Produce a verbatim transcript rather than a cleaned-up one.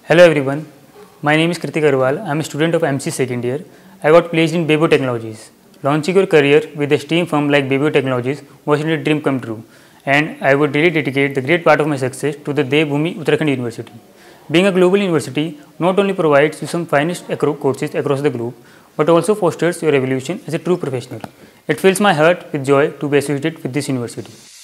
Hello everyone, my name is Kritik Agarwal. I am a student of M C second year. I got placed in Bebo Technologies. Launching your career with a STEAM firm like Bebo Technologies was a dream come true, and I would really dedicate the great part of my success to the Devbhoomi Uttarakhand University. Being a global university not only provides you some finest courses across the globe, but also fosters your evolution as a true professional. It fills my heart with joy to be associated with this university.